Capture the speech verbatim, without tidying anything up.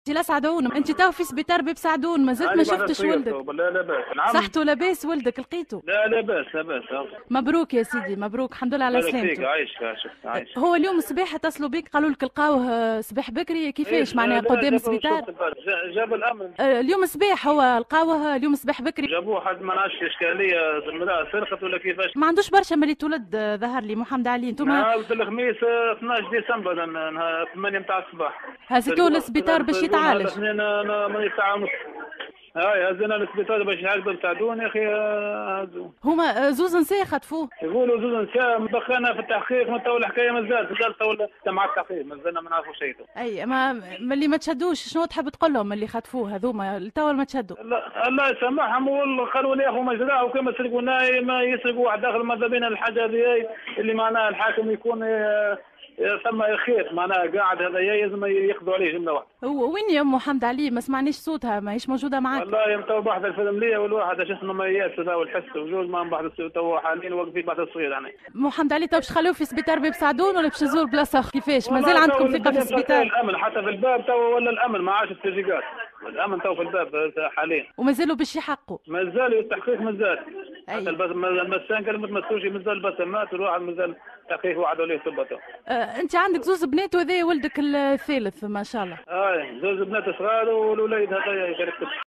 لا سعدون، انت تو في سبيطار باب سعدون ما زلت ما شفتش ولدك؟ لا لا باس. نعم. صحته لاباس ولدك لقيته؟ لا لا باس لا باس. مبروك يا سيدي مبروك، الحمد لله على بارك فيك. سلامته. عايش عايش عايش. هو اليوم الصباح اتصلوا بيك قالوا لك لقاوه صباح بكري، ايش؟ كيفاش معناها لا قدام جابوا السبيطار؟ شرطة، جاب الامن. اليوم الصباح هو لقاوه اليوم صباح بكري. جابوه حد ما نعرفش اشكاليه، المراه سرقت ولا كيفاش. ما عندوش برشا ملي تولد ظهر لي محمد علي انتم. نهار الخميس اثناش ديسمبر نهار ثمانية نتاع الصباح. هزيتوه للسبيطار باش يتعالج. انا من ساعه ونص. هاي هزينا للسبيطار باش يعالجوا يساعدوني يا اخي. هزوا هما زوز نساء خطفوه. يقولوا زوز نساء مدخلنا في التحقيق، من تو الحكايه مازال مازال تو مع التحقيق مازلنا ما نعرفوا شيء. اي ما ملي ما تشدوش شنو تحب تقول لهم اللي خطفوه هذوما توا ما تشدوا؟ لا الله يسامحهم والقانون ياخذوا مجراه، وكما يسرقونا ما يسرقوا واحد داخل. ماذا بينا الحاجه هذه اللي معناها الحاكم يكون ثم خير معناها قاعد هذا لازم ياخذوا عليه جمله واحده. وين يا ام محمد علي؟ ما سمعنيش صوتها، ما هيش موجوده معاك. والله يوم تو بحث الفيلم ليا والواحد شو اسمه مياس والحس وجوز ما بحث تو حاليا واقفين بحث الصغير يعني. محمد علي تو باش تخلوه في سبيطار باب سعدون ولا باش تزور بلاصه اخرى؟ كيفاش مازال عندكم ثقه في السبيطار؟ الامن حتى في الباب تو ولا الامن ما عادش التسجيلات، الامن تو في الباب حاليا ومازالوا باش يحقوا؟ مازال التحقيق مازال. حتى المسان قال ما تمسوش مازال بسمات والواحد مازال تحقيق وعد عليه ثبته. آه انت عندك زوز بنات وهذا ولدك الثالث ما شاء الله. اه زوج بنات صغار والوليد هذا يشارك.